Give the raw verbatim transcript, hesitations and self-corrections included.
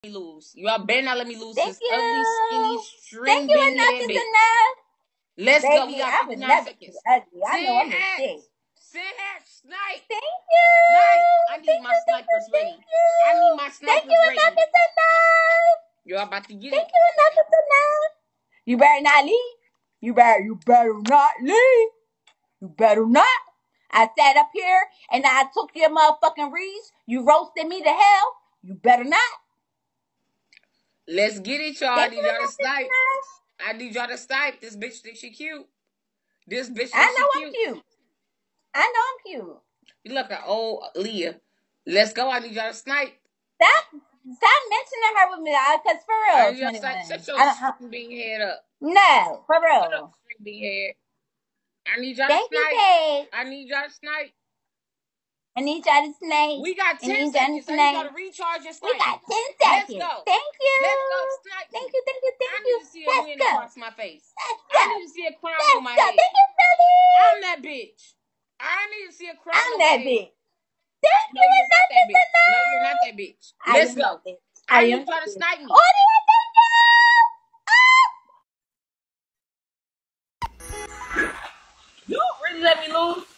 lose. You all better not let me lose Thank this you. ugly, skinny, string Thank you. bending Enough head is bitch. enough. Let's Baby, go. We got I would never seconds. be ugly. I Send know I'm a hats. shit. Send hats. Snipe. Thank you. Snipe. I need Thank my you, snipers thank ready. you, thank I you. need my snipers Thank you. ready. Enough is enough. You're about to get Thank it. you. Enough is enough. You better not leave. You better. You better not leave. You better not. I sat up here and I took your motherfucking reads. You roasted me to hell. You better not. Let's get it, y'all. I Thank need you. y'all to Enough is snipe. enough. I need y'all to snipe. This bitch thinks she cute. This bitch thinks I she know I'm cute. cute. I know I'm cute. You look like old Liyah. Let's go. I need y'all to snipe. Stop, stop mentioning her with me, because for I real, need y'all to snipe. twenty-one. Shut your I don't, I, string bean head up. no, for Shut up, real. string bean head. I need y'all Thank to you, snipe. Paige. I need y'all to snipe. I need y'all to snake. We got I ten need y'all seconds. to I need y'all snake. to recharge your We snipe. got ten Let's seconds. go. Thank you. Let's go. Snipe me. Thank you, thank you, thank I you. need to see a Let's win go. across my face. Let's go. I need to see a crown Let's on my go. head. Thank you, Philly. I'm that bitch. I need to see a crown I'm on that my bitch. head. Thank No, you, you're not that bitch. enough. No, you're not that bitch. I Let's am go. that bitch. I, I need am y'all to that bitch. snipe me. Oh, thank you. You really let me lose?